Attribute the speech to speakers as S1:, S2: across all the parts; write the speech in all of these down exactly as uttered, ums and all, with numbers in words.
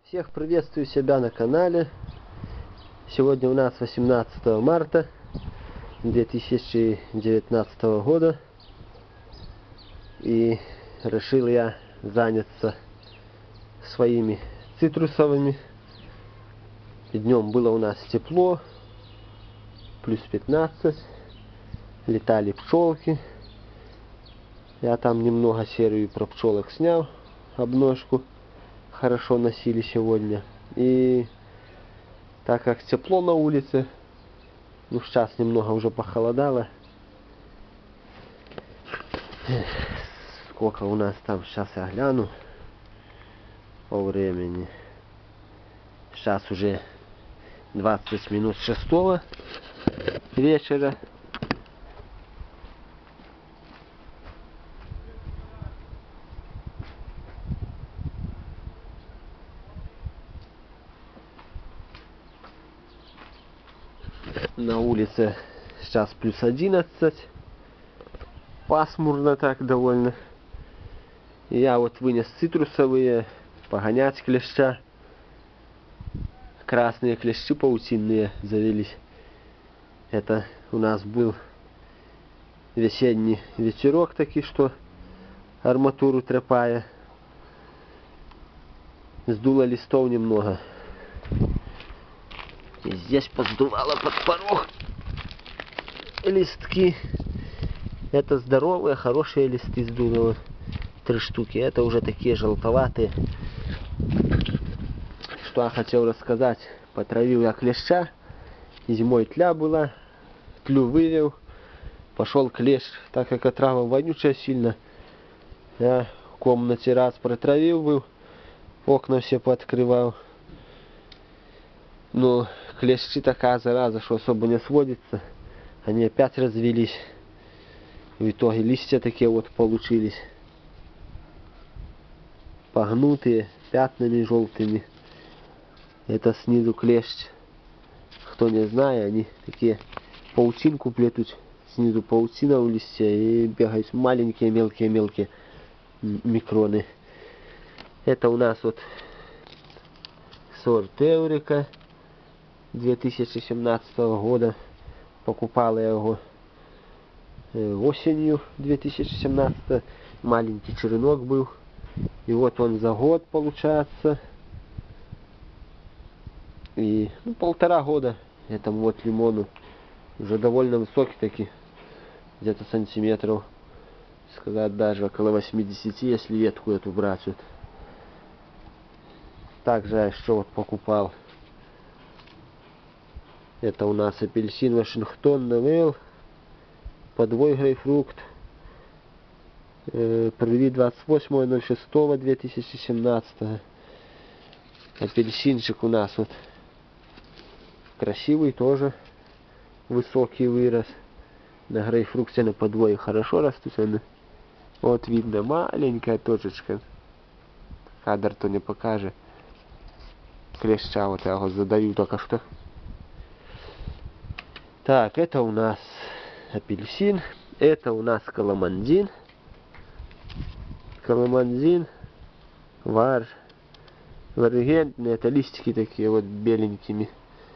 S1: Всех приветствую себя на канале. Сегодня у нас восемнадцатое марта две тысячи девятнадцатого года. И решил я заняться своими цитрусовыми. Днем было у нас тепло, плюс пятнадцать. Летали пчелки. Я там немного серию про пчелок снял, обножку. Хорошо носили сегодня. И так как тепло на улице, ну сейчас немного уже похолодало. Сколько у нас там, сейчас я гляну по времени. Сейчас уже двадцать минут шестого вечера. На улице сейчас плюс одиннадцать. Пасмурно так довольно. И я вот вынес цитрусовые, погонять клеща. Красные клещи паутинные завелись. Это у нас был весенний ветерок такой, что арматуру трепая. Сдуло листов немного. И здесь подсдувало под порог листки. Это здоровые, хорошие листы сдуло. Вот, три штуки. Это уже такие желтоватые. Что я хотел рассказать. Потравил я клеща. Зимой тля была. Тлю вывел. Пошел клещ. Так как отрава вонючая сильно. Я в комнате раз протравил был. Окна все пооткрывал. Но клещи такая зараза, что особо не сводится. Они опять развелись. В итоге листья такие вот получились. Погнутые, пятнами желтыми. Это снизу клещ. Кто не знает, они такие паутинку плетут. Снизу паутина у листья и бегают маленькие, мелкие, мелкие микроны. Это у нас вот сорт Эврика две тысячи семнадцатого года. Покупал я его осенью две тысячи семнадцатого. Маленький черенок был. И вот он за год получается. И ну, полтора года этому вот лимону. Уже довольно высокий таки. Где-то сантиметров. Сказать даже около восьмидесяти, если ветку эту брать. Вот. Также я еще вот покупал. Это у нас апельсин Вашингтон Новелл. Подвой грейпфрукт. Э, Привит двадцать восьмое ноль шестого две тысячи семнадцатого. Апельсинчик у нас вот красивый тоже. Высокий вырос. На грейпфрукте на подвое хорошо растут. Вот видно маленькая точечка. Кадр-то не покажет. Клеща вот я его задаю только что. Так, это у нас апельсин. Это у нас каламандин. Каламандин. Вар. Варигентный. Это листики такие вот беленькими.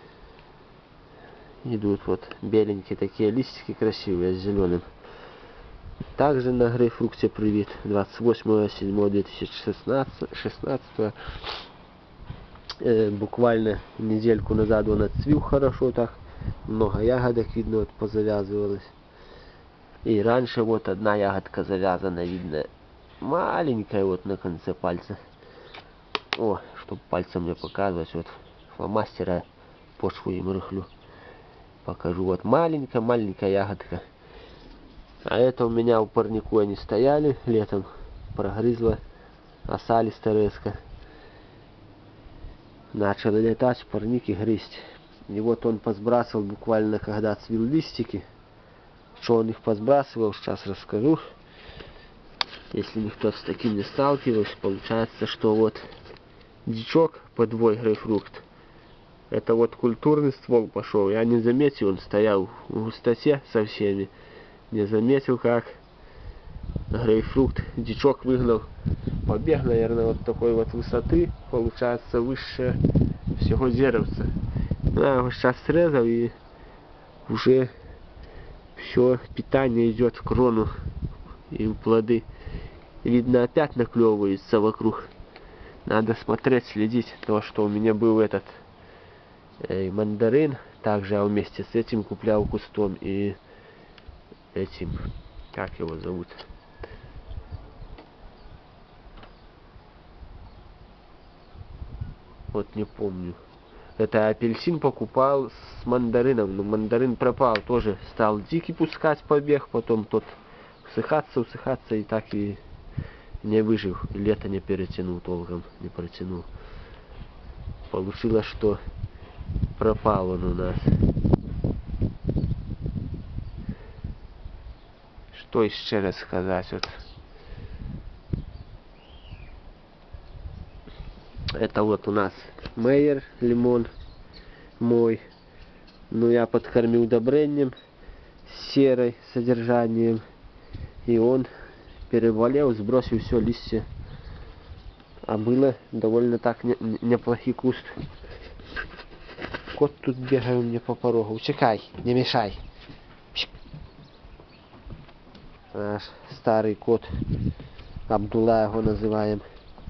S1: Идут вот беленькие такие листики красивые с зеленым. Также на грейпфрукте привит. двадцать восьмое седьмое две тысячи шестнадцатого. Э, буквально недельку назад он отцвел хорошо так. Много ягодок видно вот позавязывалось. И раньше вот одна ягодка завязана, видно маленькая вот на конце пальца. О, чтобы пальцем не показывать, вот фломастера почву им рыхлю. Покажу, вот маленькая маленькая ягодка. А это у меня у парнику они стояли летом, прогрызла осалистая резко. Начали летать парник и грызть. И вот он позбрасывал буквально, когда цвел листики. Что он их позбрасывал, сейчас расскажу. Если никто с таким не сталкивался, получается, что вот дичок подвой грейпфрукт. Это вот культурный ствол пошел. Я не заметил, он стоял в густоте со всеми. Не заметил, как грейпфрут. Дичок выгнал. Побег, наверное, вот такой вот высоты. Получается выше всего деревца. Я его сейчас срезал, и уже все питание идет в крону и в плоды. Видно, опять наклевывается вокруг. Надо смотреть, следить. То, что у меня был этот э, мандарин. Также я вместе с этим куплял кустом. И этим, как его зовут? Вот не помню. Это апельсин покупал с мандарином. Но мандарин пропал тоже. Стал дикий пускать побег. Потом тот усыхаться, усыхаться. И так и не выжил. Лето не перетянул толком. Не протянул. Получилось, что пропал он у нас. Что еще раз сказать? Вот. Это вот у нас Мейер лимон мой. Ну, я подкормил удобрением серой содержанием. И он переболел, сбросил все листья. А было довольно так не, неплохий куст. Кот тут бегает мне по порогу. Учекай, не мешай. Наш старый кот. Абдулла его называем.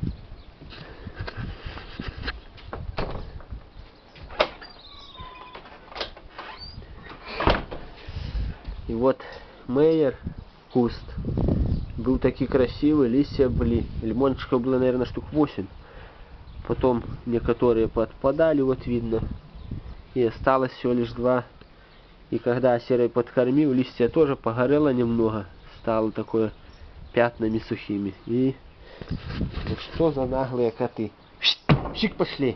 S1: И вот Мейер куст был такой красивый, листья были, лимончиков было, наверное, штук восемь. Потом некоторые подпадали, вот видно, и осталось всего лишь два. И когда серой подкормил, листья тоже погорело немного, стало такое пятнами сухими. И вот что за наглые коты? Щик, пошли!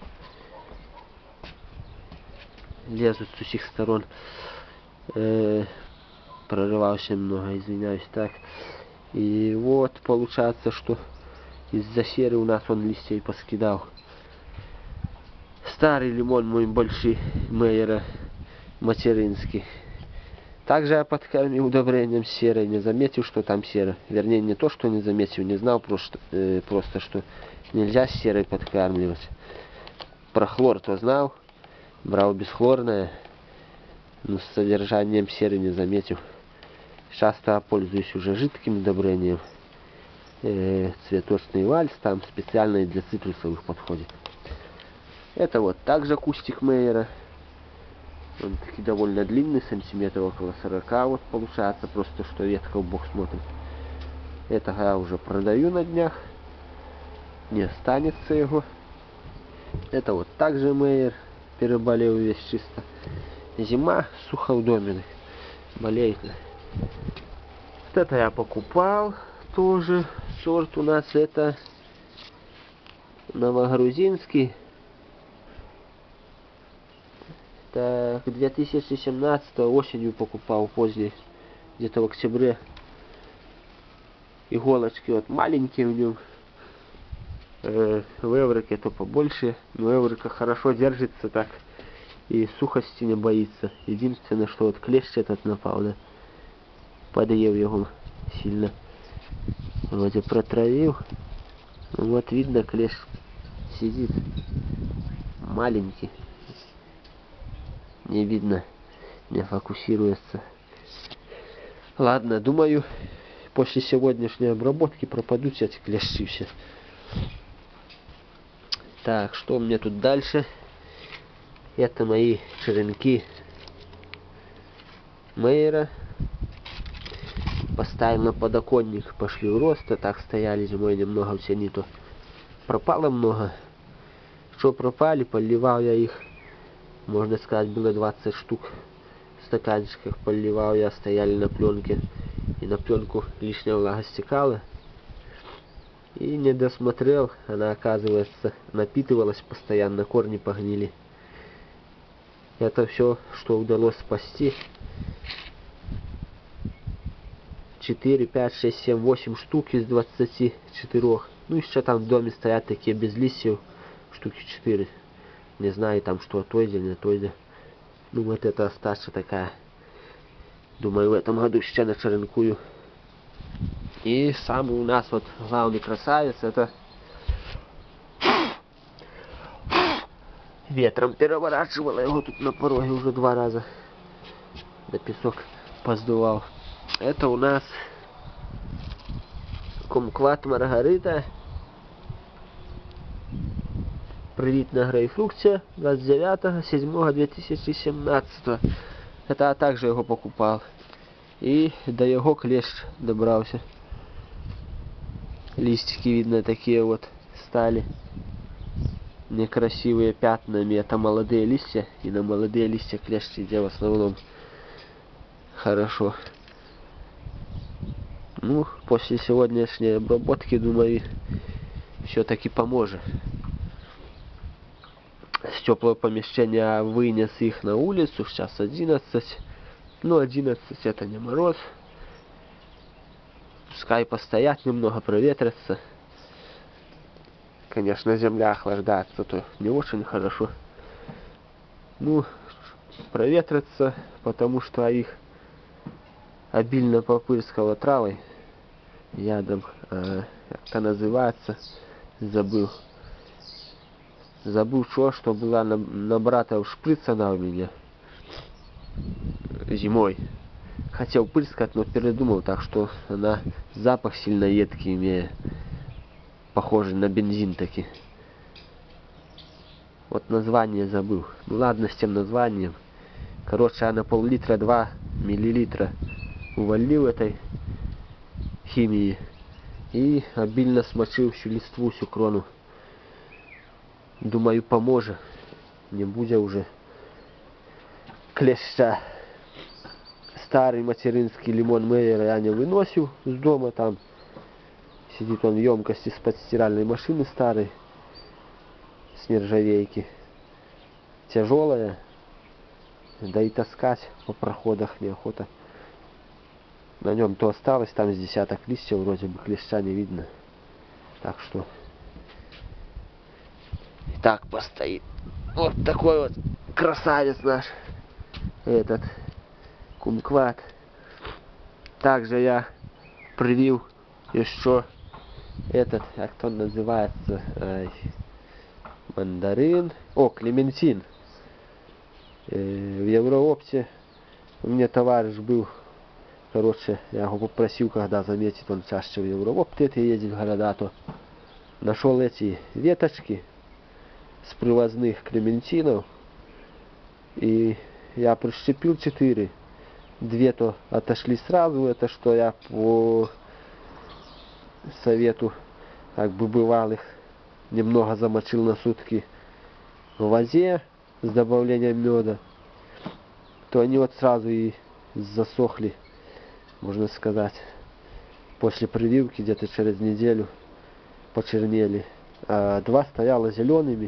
S1: Лезут с усих сторон. Э-э, прорывался много, извиняюсь, так. И вот получается, что из-за серы у нас он листья и поскидал. Старый лимон мой большой Мейера материнский. Также я подкормил удобрением серой, не заметил, что там сера. Вернее, не то, что не заметил, не знал просто, э, просто что нельзя серой подкармливать. Про хлор-то знал, брал бесхлорное, но с содержанием серы не заметил. Часто пользуюсь уже жидким удобрением. Э, цветочный вальс, там специальный для цитрусовых подходит. Это вот также кустик Мейера. Он таки довольно длинный, сантиметров около сорока вот получается, просто что ветка в бок смотрит. Это я уже продаю на днях. Не останется его. Это вот также Мейер. Переболел весь чисто. Зима, сухо в доме. Болеет. Вот это я покупал тоже. Сорт у нас это новогрузинский. Так, две тысячи семнадцатого осенью покупал, поздней, где-то в октябре. Иголочки вот маленькие в нем. Э, в Эврике то побольше, но Эврика хорошо держится так и сухости не боится. Единственное, что вот клещ этот напал, да, подъел его сильно. Вроде протравил. Вот видно, клещ сидит маленький. Не видно, не фокусируется. Ладно, думаю, после сегодняшней обработки пропадут эти клещи все. Так, что у меня тут дальше? Это мои черенки Мейера. Поставил на подоконник, пошли в рост, а так стояли зимой немного в тени, то пропало много. Что пропали, поливал я их. Можно сказать, было двадцать штук в стаканчиках, поливал я, стояли на пленке. И на пленку лишняя влага стекала. И не досмотрел, она, оказывается, напитывалась постоянно, корни погнили. Это все, что удалось спасти. четыре, пять, шесть, семь, восемь штук из двадцати четырёх. Ну, еще там в доме стоят такие без листьев, штуки четыре. Не знаю там что, тойде, не тойде. Ну вот это остаться такая. Думаю, в этом году еще начеренкую. И самый у нас вот главный красавец — это ветром переворачивало его тут на пороге уже два раза. Да песок поздувал. Это у нас кумкват Маргарита. Привіт на грейпфрукте двадцать девятого седьмого две тысячи семнадцатого. Это я также его покупал. И до его клещ добрался. Листики, видно, такие вот стали некрасивые пятнами. Это молодые листья. И на молодые листья клещ идет в основном хорошо. Ну, после сегодняшней обработки, думаю, все-таки поможет. С теплого помещения вынес их на улицу. Сейчас одиннадцать. Ну, одиннадцать это не мороз. Пускай постоять немного, проветрятся. Конечно, земля охлаждается, то не очень хорошо. Ну, проветрятся, потому что их обильно попырскало травой. Ядом. А, как это называется? Забыл. Забыл что, что была на, на брата шприц она у меня. Зимой. Хотел пырскать, но передумал, так что она запах сильно едкий имеет. Похожий на бензин таки. Вот название забыл. Ну ладно с тем названием. Короче, я на пол-литра два миллилитра увалил этой химии. И обильно смочил всю листву, всю крону. Думаю, поможет. Не будет уже клеща. Старый материнский лимон Мейер я не выносил с дома. Там сидит он в емкости из-под стиральной машины старой. С нержавейки. Тяжелая. Да и таскать по проходах неохота. На нем то осталось, там с десяток листьев, вроде бы клеща не видно. Так что так постоит. Вот такой вот красавец наш. Этот кумкват. Также я привил еще этот, как он называется, ай, мандарин. О, клементин. Э, в Евроопте у меня товарищ был. Короче, я его попросил, когда заметит, он чаще в Евроопте ездит в города, то нашел эти веточки с привозных клементинов. И я прищепил четыре. Две то отошли сразу, это что я по совету как бы бывалых немного замочил на сутки в воде с добавлением меда, то они вот сразу и засохли, можно сказать, после прививки где-то через неделю почернели. А два стояло зелеными,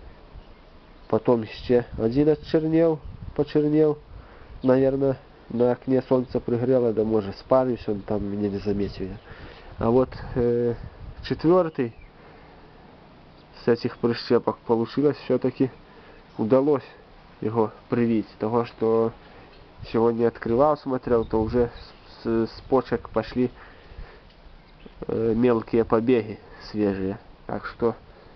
S1: потом еще один отчернел, почернел, наверное, на окне солнце пригрело, да может спарюсь, он там меня не заметил я. А вот э, четвертый с этих прищепок получилось, все-таки удалось его привить. Того, что сегодня открывал, смотрел, то уже с, с почек пошли э, мелкие побеги свежие. Так что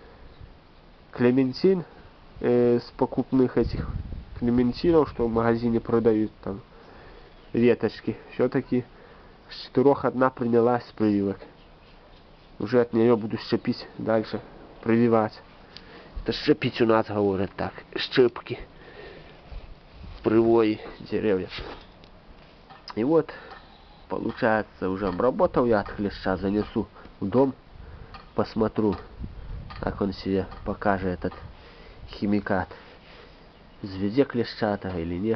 S1: клементин э, с покупных этих клементинов, что в магазине продают там веточки, все-таки с четырех одна принялась с прививок. Уже от нее буду щепить дальше, прививать. Это щепить у нас говорят так, щепки, привои деревья. И вот, получается, уже обработал я от клеща, занесу в дом, посмотрю, как он себе покажет этот химикат. Звезде клещата или нет.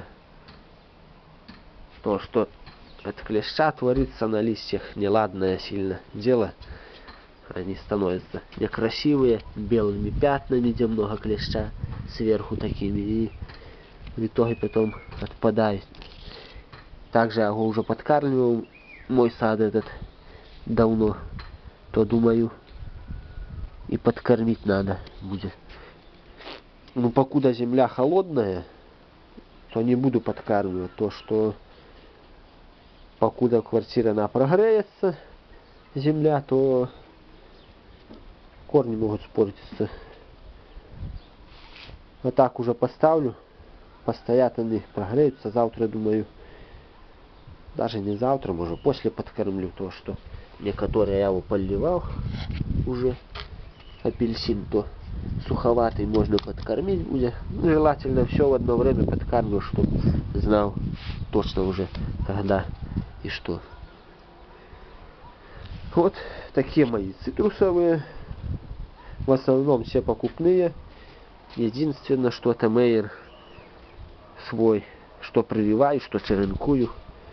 S1: То, что от клеща творится на листьях, неладное сильно дело. Они становятся некрасивые, белыми пятнами, где много клеща, сверху такими, и в итоге потом отпадают. Также я его уже подкармливал, мой сад этот, давно, то думаю, и подкормить надо будет. Ну, покуда земля холодная, то не буду подкармливать. То, что покуда квартира она прогреется, земля, то корни могут испортиться. Вот так уже поставлю, постоят они, прогреются. Завтра, думаю, даже не завтра, может после подкормлю, то что некоторые я его поливал уже, апельсин, то суховатый, можно подкормить будет. Ну, желательно все в одно время подкармливаю, чтобы знал точно уже когда и что. Вот такие мои цитрусовые, в основном все покупные. Единственное, что это Мейер свой, что прививаю, что черенкую.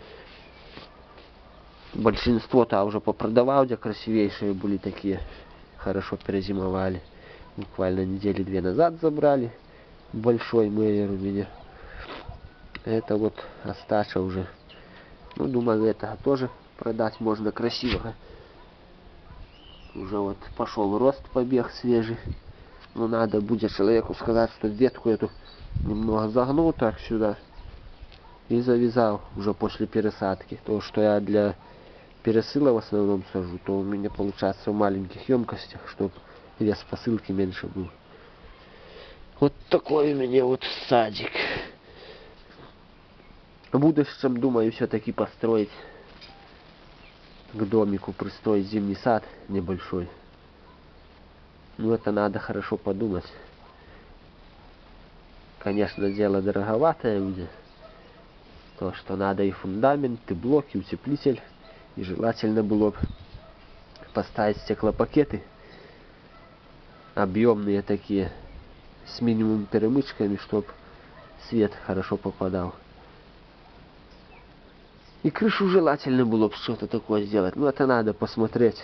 S1: Большинство-то уже попродавал, где красивейшие были такие, хорошо перезимовали. Буквально недели две назад забрали. Большой Мейер у меня. Это вот остача уже. Ну, думаю, это тоже продать можно красивого. Уже вот пошел рост, побег свежий. Но надо будет человеку сказать, что ветку эту немного загнул так сюда. И завязал уже после пересадки. То, что я для пересыла в основном сажу, то у меня получается в маленьких емкостях, чтобы вес посылки меньше был. Вот такой у меня вот садик. В будущем, думаю, все-таки построить к домику, пристроить зимний сад небольшой. Ну, это надо хорошо подумать. Конечно, дело дороговатое будет. То, что надо и фундамент, и блок, и утеплитель. И желательно было бы поставить стеклопакеты объемные такие, с минимум перемычками, чтобы свет хорошо попадал. И крышу желательно было бы что-то такое сделать. Но это надо посмотреть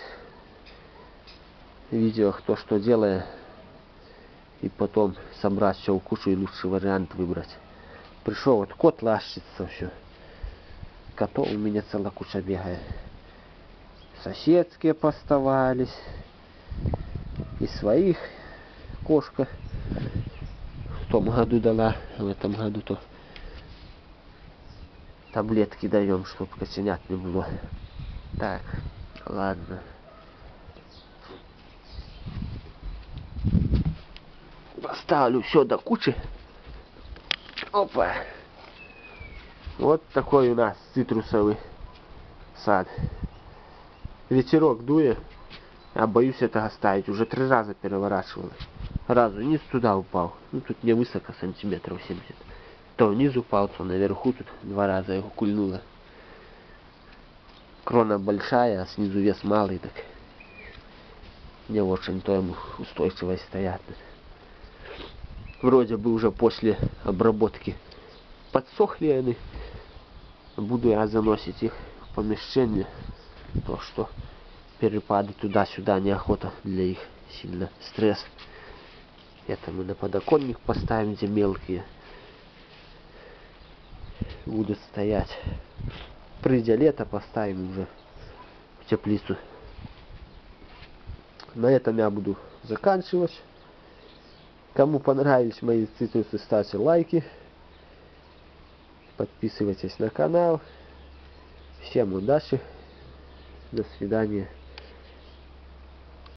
S1: видео, кто что делает, и потом собрать все в кучу и лучший вариант выбрать. Пришел вот кот, лащится все. Котов у меня целая куча бегает. Соседские поставались. И своих кошка в том году дала, в этом году то таблетки даем, чтобы котенят не было. Так, ладно. Поставлю все до кучи. Опа. Вот такой у нас цитрусовый сад. Ветерок дует. Я боюсь это оставить. Уже три раза переворачивал. Разу низ туда упал. Ну тут не высоко, сантиметров семьдесят. То вниз упал, то наверху тут два раза его кульнуло. Крона большая, а снизу вес малый, так не очень то ему устойчиво стоят. Вроде бы уже после обработки подсохли они. Буду я заносить их в помещение. То, что перепады туда-сюда, неохота для их сильно стресс. Это мы на подоконник поставим, где мелкие будут стоять. Придя лето, поставим уже в теплицу. На этом я буду заканчивать. Кому понравились мои цитрусы, ставьте лайки. Подписывайтесь на канал. Всем удачи. До свидания.